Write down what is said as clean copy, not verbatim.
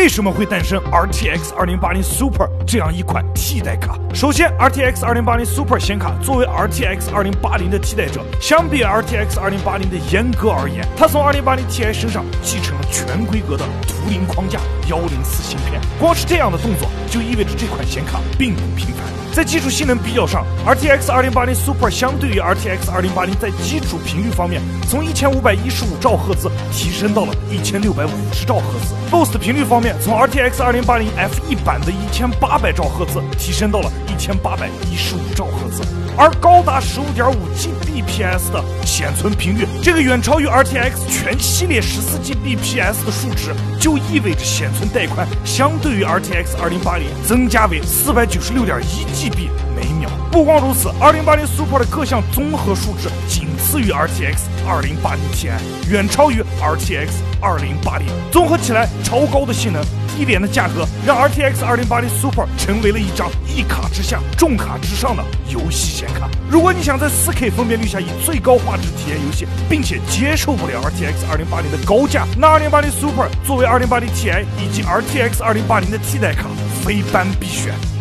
为什么会诞生 RTX 2080 Super 这样一款替代卡？首先 ，RTX 2080 Super 显卡作为 RTX 2080的替代者，相比 RTX 2080的严格而言，它从2080 Ti 身上继承了全规格的图灵框架104芯片。光是这样的动作，就意味着这款显卡并不平凡。在基础性能比较上 ，RTX 2080 Super 相对于 RTX 2080在基础频率方面，从1515兆赫兹提升到了1650兆赫兹。Boost 频率方面，从 RTX 2080 F1 版的1800兆赫兹提升到了1815兆赫兹，而高达15.5 Gbps 的显存频率，这个远超于 RTX 全系列14 Gbps 的数值，就意味着显存带宽相对于 RTX 2080增加为496.1 GB 每秒。不光如此，2080 Super 的各项综合数值仅次于 RTX 2080 Ti， 远超于 RTX 2080。综合起来，超高的性能、低廉的价格，让 RTX 2080 Super 成为了一张一卡之下、重卡之上的游戏显卡。如果你想在 4K 分辨率下以最高画质体验游戏，并且接受不了 RTX 2080的高价，那2080 Super 作为2080 Ti 以及 RTX 2080的替代卡，非班必选。